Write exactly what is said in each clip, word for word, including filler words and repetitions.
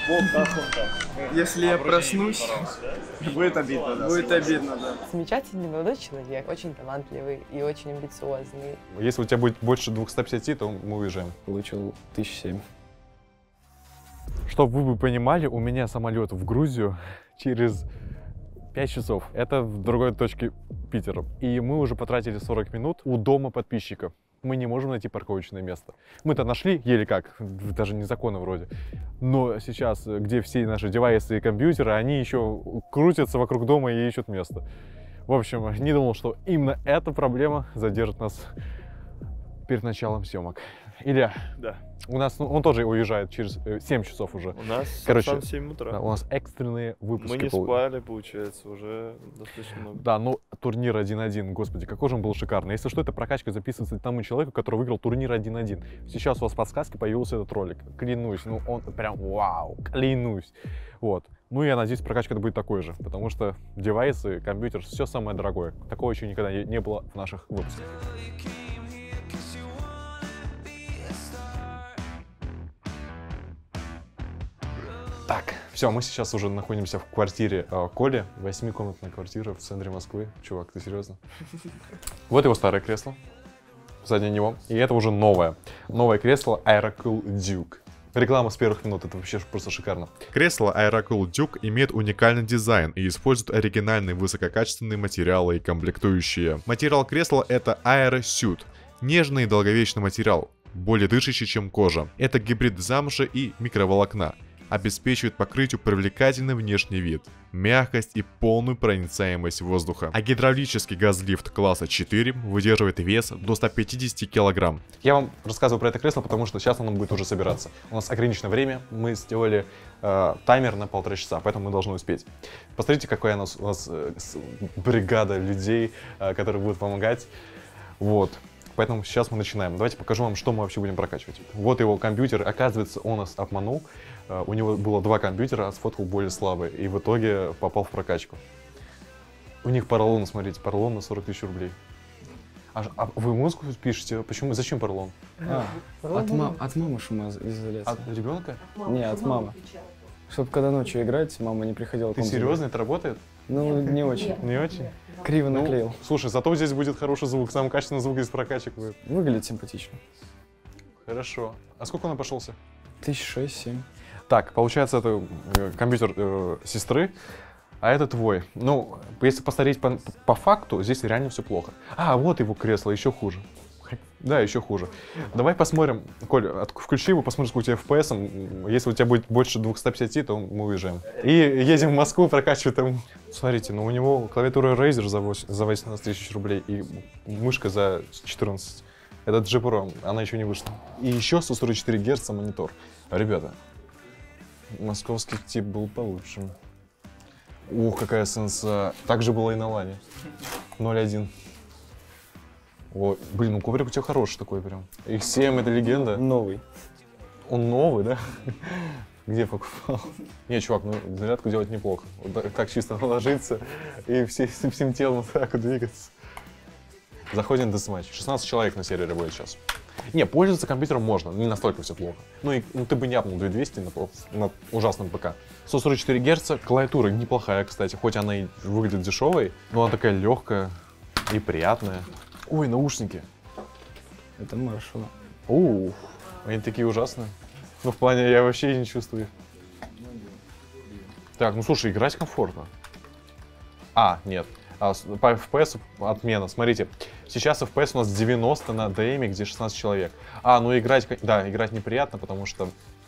Если я проснусь, будет обидно, да? будет обидно, да. Замечательный молодой человек, очень талантливый и очень амбициозный. Если у тебя будет больше двухсот пятидесяти, то мы уезжаем. Получил тысячу семь. Чтобы вы бы понимали, у меня самолет в Грузию через пять часов. Это в другой точке Питера. И мы уже потратили сорок минут у дома подписчика. Мы не можем найти парковочное место. Мы-то нашли, еле как, даже незаконно вроде. Но сейчас, где все наши девайсы и компьютеры, они еще крутятся вокруг дома и ищут место. В общем, не думал, что именно эта проблема задержит нас перед началом съемок. Илья, Да. у нас, ну, он тоже уезжает через семь часов уже. У нас Короче, сам семь утра. Да, у нас экстренные выпуски. Мы не пол- спали, получается, уже достаточно много. Да, ну турнир один-один, господи, какой же он был шикарный. Если что, эта прокачка записывается тому человеку, который выиграл турнир один-один. Сейчас у вас в подсказке появился этот ролик. Клянусь, ну он прям вау, клянусь. Вот. Ну я надеюсь, прокачка будет такой же, потому что девайсы, компьютер, все самое дорогое. Такого еще никогда не не было в наших выпусках. Так, все, мы сейчас уже находимся в квартире э, Коли. Восьмикомнатная квартира в центре Москвы. Чувак, ты серьезно? Вот его старое кресло. Сзади него. И это уже новое. Новое кресло Aerocool Duke. Реклама с первых минут, это вообще просто шикарно. Кресло Aerocool Duke имеет уникальный дизайн и использует оригинальные высококачественные материалы и комплектующие. Материал кресла — это AeroSuit. Нежный и долговечный материал, более дышащий, чем кожа. Это гибрид замши и микроволокна. Обеспечивает покрытию привлекательный внешний вид, мягкость и полную проницаемость воздуха. А гидравлический газлифт класса четыре выдерживает вес до ста пятидесяти килограмм. Я вам рассказываю про это кресло, потому что сейчас оно будет уже собираться. У нас ограниченное время, мы сделали э, таймер на полтора часа, поэтому мы должны успеть. Посмотрите, какая у нас, у нас э, бригада людей, э, которые будут помогать. Вот. Поэтому сейчас мы начинаем. Давайте покажу вам, что мы вообще будем прокачивать. Вот его компьютер. Оказывается, он нас обманул. Uh, у него было два компьютера, а сфоткал более слабый. И в итоге попал в прокачку. У них поролон, смотрите, поролон на сорок тысяч рублей. А, а вы музыку пишете? Почему? Зачем поролон? А, от, ма от мамы шумоизоляция. От ребенка? Не, от мамы. Чтобы когда ночью играть, мама не приходила к Ты комнате. серьезно? Это работает? Ну, не очень. Не очень? Криво Ну, наклеил. слушай, зато здесь будет хороший звук. Самый качественный звук из прокачек будет. Выглядит симпатично. Хорошо. А сколько он обошелся? Тысяч шесть-семь. Так, получается, это э, компьютер э, сестры, а это твой. Ну, если посмотреть по, по факту, здесь реально все плохо. А, вот его кресло, еще хуже. Да, еще хуже. Давай посмотрим. Коль, от, включи его, посмотрим, сколько у тебя эф пи эс. Если у тебя будет больше двухсот пятидесяти, то мы уезжаем. И едем в Москву, прокачивать там. Смотрите, ну у него клавиатура Razer за, за восемнадцать тысяч рублей и мышка за четырнадцать. Это джи про, она еще не вышла. И еще сто сорок четыре герца монитор. Ребята, московский тип был получше. Ух, какая сенса. Так же было и на лане. ноль один. О, блин, ну коврик у тебя хороший такой прям. икс семь это легенда. Новый. Он новый, да? Где покупал? Не, чувак, ну зарядку делать неплохо. Вот так, так чисто наложиться и все, всем телом так вот двигаться. Заходим в десматч. шестнадцать человек на сервере будет сейчас. Не, пользоваться компьютером можно, не настолько все плохо. Ну и ну, ты бы не апнул две тысячи двести на, на ужасном ПК. сто сорок четыре герца, клавиатура неплохая, кстати, хоть она и выглядит дешевой, но она такая легкая и приятная. Ой, наушники. Это Marshall. Ух, они такие ужасные. Ну, в плане, я вообще не чувствую. Так, ну слушай, играть комфортно. А, нет. А, по эф пи эс отмена. Смотрите, сейчас эф пи эс у нас девяносто на ДМе, где шестнадцать человек. А, ну играть, да, играть неприятно, потому что,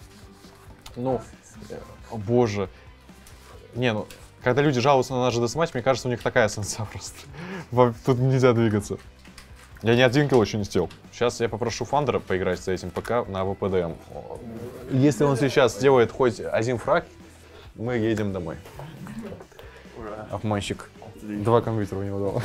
ну, о, боже. Не, ну, когда люди жалуются на наш десматч, мне кажется, у них такая сенса просто. Тут нельзя двигаться. Я ни один килл еще не сделал. Сейчас я попрошу Фандера поиграть с этим ПК на вэ пэ дэ эм. Если он сейчас сделает хоть один фраг, мы едем домой. Ура. Обманщик. Два компьютера у него дома.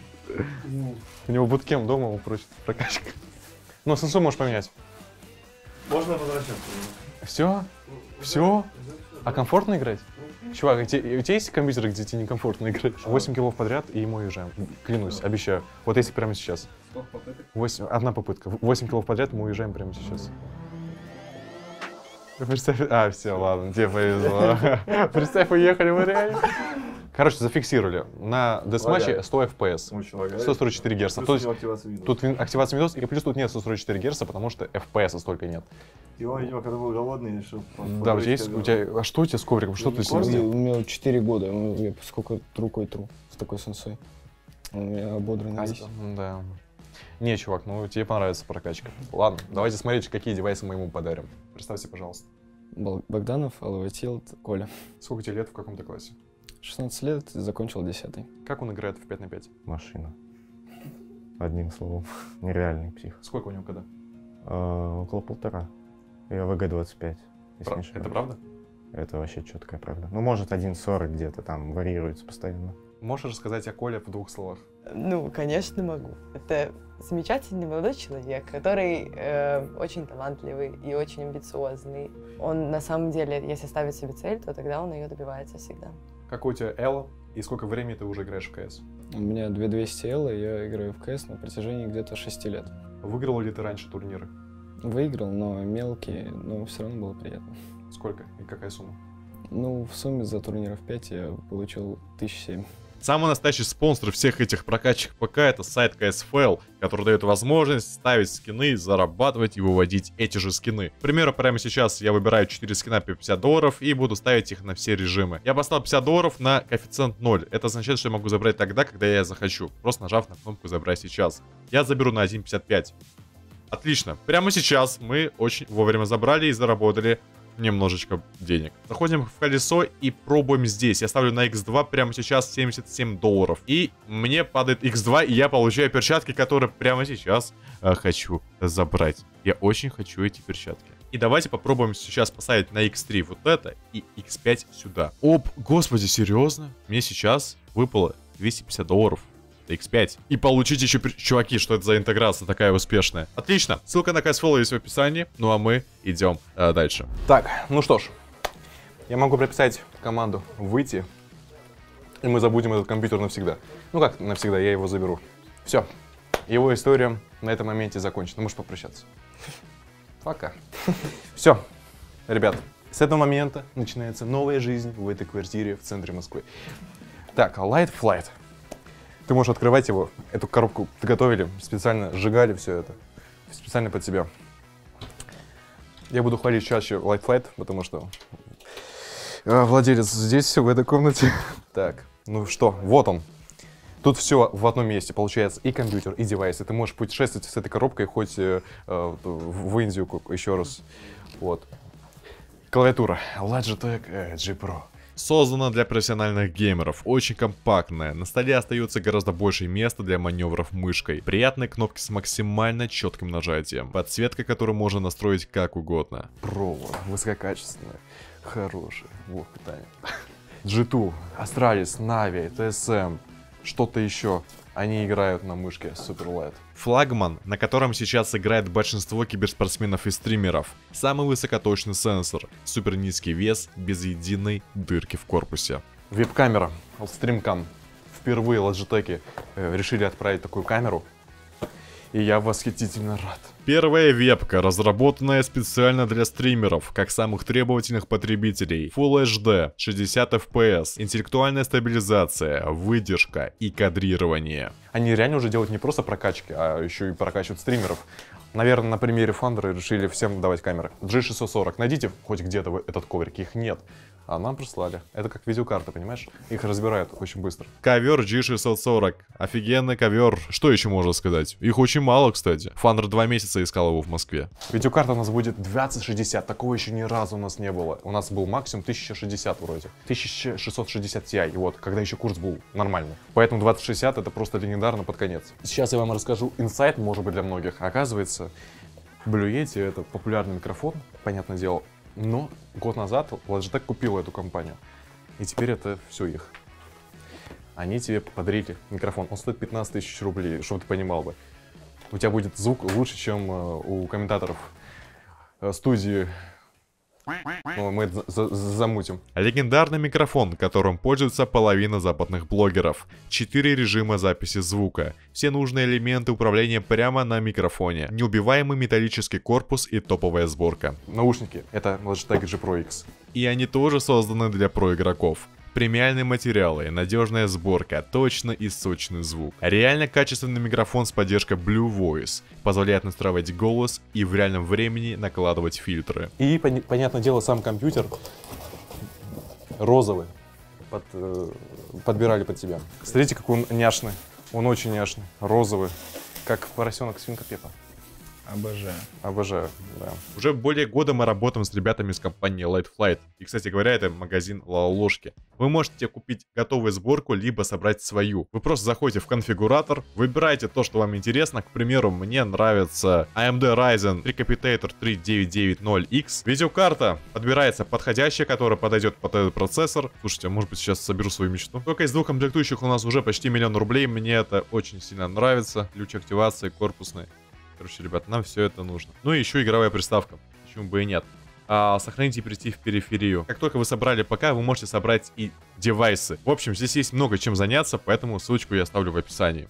У него буткемп дома, он просит прокачка. Ну, сенсу можешь поменять. Можно возвращаться? Все? Все? А комфортно играть? Чувак, у тебя, у тебя есть компьютер, где тебе некомфортно играть? восемь киллов подряд, и мы уезжаем. Клянусь, обещаю. Вот если прямо сейчас. восемь, одна попытка. восемь киллов подряд, мы уезжаем прямо сейчас. Представь, а, все, ладно, тебе повезло. Представь, уехали в реально. Короче, зафиксировали. На десматче сто эф пи эс. сто сорок четыре герца. Тут, тут активация Windows, и плюс тут нет сто сорок четыре герца, потому что эф пи эс столько нет. И он, видимо, когда был голодный, решил... Да, у тебя есть, у тебя, а что у тебя с ковриком? Что ты с ним У сделал? меня четыре года, ну, я сколько рукой тру с такой сенсой. Он у меня ободренный весь. Да. Не, чувак, ну тебе понравится прокачка. Ладно, давайте смотреть, какие девайсы мы ему подарим. Представься, пожалуйста. Богданов, Алватилд, Коля. Сколько тебе лет, в каком-то классе? шестнадцать лет, закончил десятый. Как он играет в пять на пять? Машина. Одним словом. Нереальный псих. Сколько у него когда? А, около полтора. Я вэ гэ двадцать пять. Если Пра- не ошибаюсь. Это правда? Это вообще четкая правда. Ну, может, один сорок где-то там варьируется постоянно. Можешь рассказать о Коле в двух словах? Ну, конечно, могу. Это замечательный молодой человек, который э, очень талантливый и очень амбициозный. Он на самом деле, если ставит себе цель, то тогда он ее добивается всегда. Какой у тебя Элла и сколько времени ты уже играешь в КС? У меня две тысячи двести L, и я играю в КС на протяжении где-то шести лет. Выиграл ли ты раньше турниры? Выиграл, но мелкие, но все равно было приятно. Сколько и какая сумма? Ну, в сумме за турниров пять я получил тысячу семь. Самый настоящий спонсор всех этих прокачек ПК — это сайт си эс эф эл, который дает возможность ставить скины, зарабатывать и выводить эти же скины. К примеру, прямо сейчас я выбираю четыре скина по пятьдесят долларов и буду ставить их на все режимы. Я поставил пятьдесят долларов на коэффициент ноль. Это означает, что я могу забрать тогда, когда я захочу, просто нажав на кнопку «Забрать сейчас». Я заберу на один пятьдесят пять. Отлично. Прямо сейчас мы очень вовремя забрали и заработали немножечко денег. Заходим в колесо и пробуем здесь. Я ставлю на икс два прямо сейчас семьдесят семь долларов. И мне падает икс два, и я получаю перчатки, которые прямо сейчас э, хочу забрать. Я очень хочу эти перчатки. И давайте попробуем сейчас поставить на икс три вот это и икс пять сюда. Оп, господи, серьезно? Мне сейчас выпало двести пятьдесят долларов. икс пять. И получить еще, чуваки, что это за интеграция такая успешная. Отлично. Ссылка на си эс эф эл есть в описании. Ну а мы идем э, дальше. Так, ну что ж. Я могу прописать команду «Выйти». И мы забудем этот компьютер навсегда. Ну как навсегда, я его заберу. Все. Его история на этом моменте закончена. Можешь попрощаться. Пока. Все. Ребят, с этого момента начинается новая жизнь в этой квартире в центре Москвы. Так, Light Flight. Ты можешь открывать его. Эту коробку готовили, специально сжигали все это. Специально под тебя. Я буду хвалить чаще Light Flight, потому что э, владелец здесь, в этой комнате. Так, ну что, вот он. Тут все в одном месте, получается, и компьютер, и девайсы. Ты можешь путешествовать с этой коробкой хоть э, э, в Индию еще раз. Вот. Клавиатура Logitech G Pro. Создана для профессиональных геймеров, очень компактная, на столе остается гораздо больше места для маневров мышкой, приятные кнопки с максимально четким нажатием, подсветка, которую можно настроить как угодно. Провод, высококачественная, хорошая, вот питание. джи ту, Astralis, Navi, ти эс эм, что-то еще. Они играют на мышке Super Light. Флагман, на котором сейчас играет большинство киберспортсменов и стримеров. Самый высокоточный сенсор, супер низкий вес, без единой дырки в корпусе. Веб-камера, StreamCam. Впервые Logitech э, решили отправить такую камеру. И я восхитительно рад. Первая вебка, разработанная специально для стримеров, как самых требовательных потребителей. Full эйч ди, шестьдесят эф пи эс, интеллектуальная стабилизация, выдержка и кадрирование. Они реально уже делают не просто прокачки, а еще и прокачивают стримеров. Наверное, на примере Thunder решили всем давать камеры. джи шестьсот сорок. Найдите хоть где-то этот коврик, их нет. А нам прислали. Это как видеокарта, понимаешь? Их разбирают очень быстро. Ковер джи шестьсот сорок. Офигенный ковер. Что еще можно сказать? Их очень мало, кстати. Thunder два месяца искал его в Москве. Видеокарта у нас будет двадцать шестьдесят. Такого еще ни разу у нас не было. У нас был максимум тысяча шестьдесят вроде. тысяча шестьсот шестьдесят ти. Вот, когда еще курс был нормальный. Поэтому двадцать шестьдесят это просто легендарно под конец. Сейчас я вам расскажу инсайт, может быть, для многих. Оказывается, Blue Yeti это популярный микрофон, понятное дело. Но год назад Logitech купила эту компанию. И теперь это все их. Они тебе подарили микрофон. Он стоит пятнадцать тысяч рублей, чтобы ты понимал бы. У тебя будет звук лучше, чем у комментаторов студии Ну, мы это за- за- замутим. Легендарный микрофон, которым пользуется половина западных блогеров. Четыре режима записи звука. Все нужные элементы управления прямо на микрофоне. Неубиваемый металлический корпус и топовая сборка. Наушники. Это Logitech джи про икс. И они тоже созданы для проигроков. Премиальные материалы, надежная сборка, точный и сочный звук. Реально качественный микрофон с поддержкой Blue Voice. Позволяет настраивать голос и в реальном времени накладывать фильтры. И, пони- понятное дело, сам компьютер розовый. Под, э, подбирали под себя. Смотрите, как он няшный. Он очень няшный. Розовый. Как поросенок свинка Пеппа. Обожаю. Обожаю, да. Уже более года мы работаем с ребятами из компании Light Flight. И, кстати говоря, это магазин ложки. Вы можете купить готовую сборку, либо собрать свою. Вы просто заходите в конфигуратор, выбираете то, что вам интересно. К примеру, мне нравится эй эм ди Ryzen Recapitator три девять девять ноль икс. Видеокарта подбирается подходящая, которая подойдет под этот процессор. Слушайте, может быть, сейчас соберу свою мечту. Только из двух комплектующих у нас уже почти миллион рублей. Мне это очень сильно нравится. Ключ активации корпусный. Короче, ребят, нам все это нужно. Ну и еще игровая приставка. Почему бы и нет. А, сохранить и перейти в периферию. Как только вы собрали ПК, вы можете собрать и девайсы. В общем, здесь есть много чем заняться, поэтому ссылочку я оставлю в описании.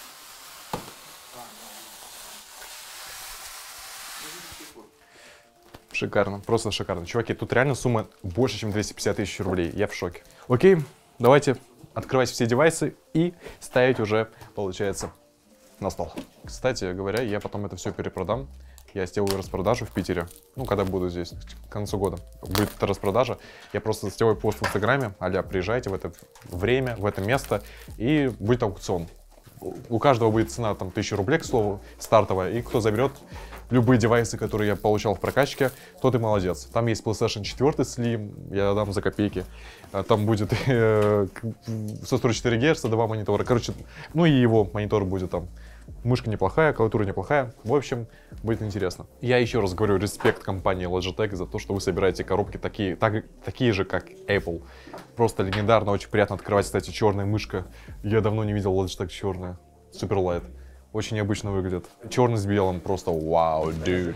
Шикарно, просто шикарно. Чуваки, тут реально сумма больше, чем двести пятьдесят тысяч рублей. Я в шоке. Окей, давайте открывать все девайсы и ставить уже, получается, на стол. Кстати говоря, я потом это все перепродам. Я сделаю распродажу в Питере. Ну, когда буду здесь, к концу года. Будет эта распродажа. Я просто сделаю пост в Инстаграме. А-ля, приезжайте в это время, в это место. И будет аукцион. У каждого будет цена там тысяча рублей, к слову, стартовая. И кто заберет любые девайсы, которые я получал в прокачке, тот и молодец. Там есть PlayStation четыре Slim, я дам за копейки. Там будет э, сто сорок четыре герца, два монитора. Короче, ну и его монитор будет там. Мышка неплохая, клавиатура неплохая. В общем, будет интересно. Я еще раз говорю, респект компании Logitech за то, что вы собираете коробки такие, так, такие же, как Apple. Просто легендарно, очень приятно открывать, кстати, черная мышка. Я давно не видел Logitech черная. Супер лайт. Очень необычно выглядит. Черный с белым, просто вау, dude.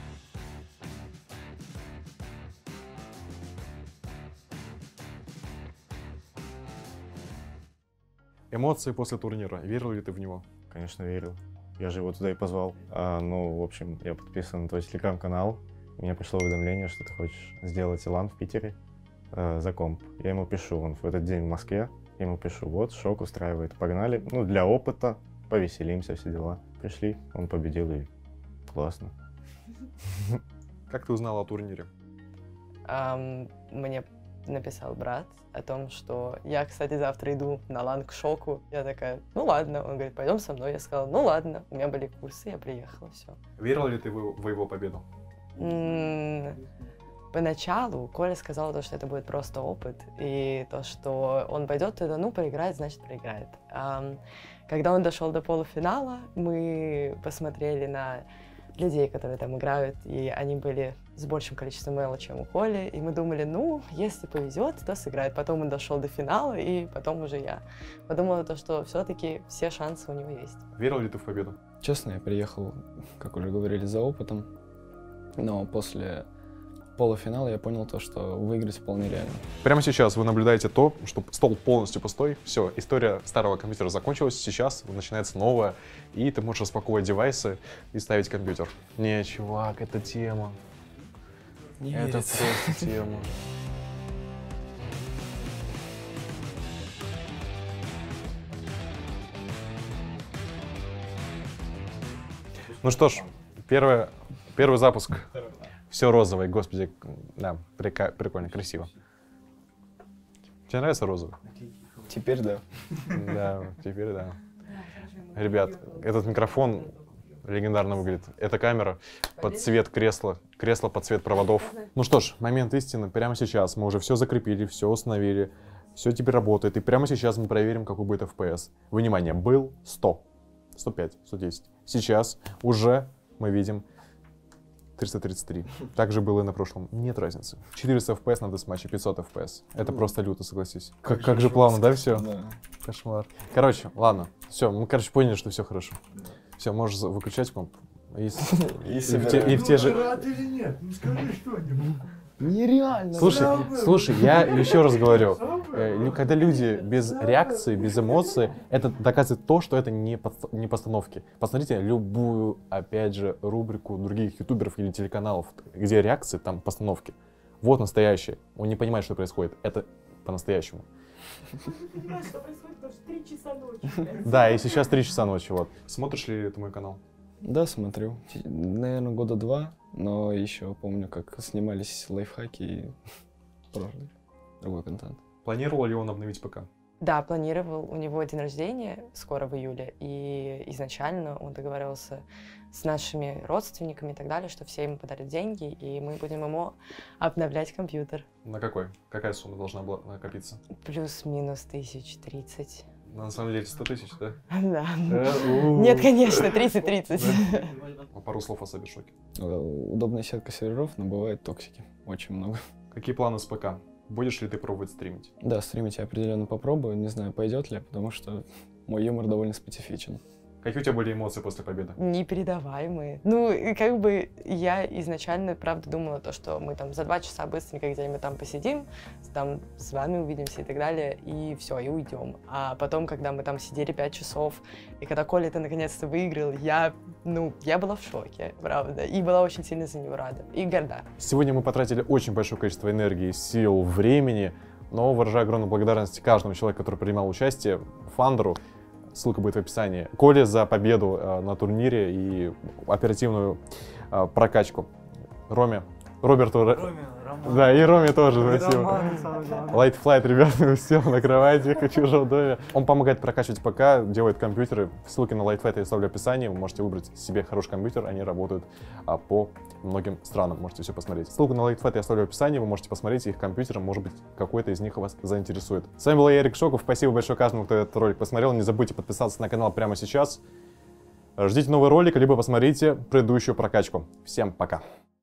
Эмоции после турнира. Верил ли ты в него? Конечно, верил. Я же его туда и позвал. А, ну, в общем, я подписан на твой телеграм-канал. Мне пришло уведомление, что ты хочешь сделать лан в Питере э, за комп. Я ему пишу, он в этот день в Москве. Я ему пишу, вот, шок устраивает, погнали. Ну, для опыта, повеселимся, все дела. Пришли, он победил, и классно. Как ты узнал о турнире? Ам, мне написал брат о том, что я, кстати, завтра иду на лан к Шоку. Я такая, ну ладно. Он говорит, пойдем со мной. Я сказала, ну ладно. У меня были курсы, я приехала, все. Верил ли ты в, в его победу? М, Поначалу Коля сказал, то, что это будет просто опыт, и то, что он пойдет туда, ну, проиграет, значит, проиграет. Ам, Когда он дошел до полуфинала, мы посмотрели на людей, которые там играют, и они были с большим количеством элла, чем у Коли, и мы думали, ну, если повезет, то сыграет. Потом он дошел до финала, и потом уже я подумала, то, что все-таки все шансы у него есть. Верил ли ты в победу? Честно, я приехал, как уже говорили, за опытом. Но после полуфинала я понял то, что выиграть вполне реально. Прямо сейчас вы наблюдаете то, что стол полностью пустой. Все, история старого компьютера закончилась. Сейчас начинается новая, и ты можешь распаковывать девайсы и ставить компьютер. Не, чувак, это тема. Не это верится. просто тема. Ну что ж, первое, первый запуск. Все розовое, господи, да, прика- прикольно, красиво. Тебе нравится розовый? Теперь да. Да, теперь да. Ребят, этот микрофон легендарно выглядит. Эта камера под цвет кресла, кресло под цвет проводов. Ну что ж, момент истины. Прямо сейчас мы уже все закрепили, все установили, все теперь работает. И прямо сейчас мы проверим, какой будет эф пи эс. Внимание, был сто, сто пять, сто десять. Сейчас уже мы видим триста тридцать три. Так же было и на прошлом. Нет разницы. четыреста эф пи эс на десматче, пятьсот эф пи эс. Это просто люто, согласись. Как, как же плавно, да, все? Да. Кошмар. Короче, ладно. Все, мы, короче, поняли, что все хорошо. Все, можешь выключать комп. И, с- и в те- и в те же... Рад или нет? Ну скажи что-нибудь. Нереально. Слушай, слушай, я еще раз говорю, э, лю- когда люди без реакции, без эмоций, это доказывает то, что это не, подст- не постановки. Посмотрите любую, опять же, рубрику других ютуберов или телеканалов, где реакции, там постановки. Вот настоящее. Он не понимает, что происходит. Это по-настоящему. Не понимаю, что происходит, потому что три часа ночи. Да, и сейчас три часа ночи, вот. Смотришь ли ты мой канал? Да, смотрю. Наверное, года два, но еще помню, как снимались лайфхаки и прочий другой контент. Планировал ли он обновить ПК? Да, планировал. У него день рождения скоро в июле, и изначально он договорился с нашими родственниками и так далее, что все ему подарят деньги, и мы будем ему обновлять компьютер. На какой? Какая сумма должна была накопиться? Плюс-минус тысяч тридцать. На самом деле сто тысяч, да? Да. Э, у. Нет, конечно, тридцать-тридцать. Пару слов о Сабершоке. Э, Удобная сетка серверов, но бывает токсики. Очень много. Какие планы с ПК? Будешь ли ты пробовать стримить? Да, стримить я определенно попробую. Не знаю, пойдет ли, потому что мой юмор довольно специфичен. Какие у тебя были эмоции после победы? Непередаваемые. Ну, и как бы я изначально, правда, думала то, что мы там за два часа быстренько где-нибудь там посидим, там с вами увидимся и так далее, и все, и уйдем. А потом, когда мы там сидели пять часов, и когда Коля ты наконец-то выиграл, я, ну, я была в шоке, правда, и была очень сильно за него рада, и горда. Сегодня мы потратили очень большое количество энергии, сил, времени, но выражаю огромную благодарность каждому человеку, который принимал участие, Фандеру. Ссылка будет в описании. Коле за победу э, на турнире и оперативную э, прокачку. Роме. Роберту. Роме, Роман. Да, и Роме тоже, Ой, спасибо. Роман, самое главное. Light Flight, ребята, сел на кровати, в чужом доме. Он помогает прокачивать ПК, делает компьютеры. Ссылки на Light Flight я оставлю в описании. Вы можете выбрать себе хороший компьютер, они работают а, по многим странам. Можете все посмотреть. Ссылку на Light Flight я оставлю в описании. Вы можете посмотреть их компьютеры, может быть, какой-то из них вас заинтересует. С вами был я, Эрик Шоков. Спасибо большое каждому, кто этот ролик посмотрел. Не забудьте подписаться на канал прямо сейчас. Ждите новый ролик, либо посмотрите предыдущую прокачку. Всем пока!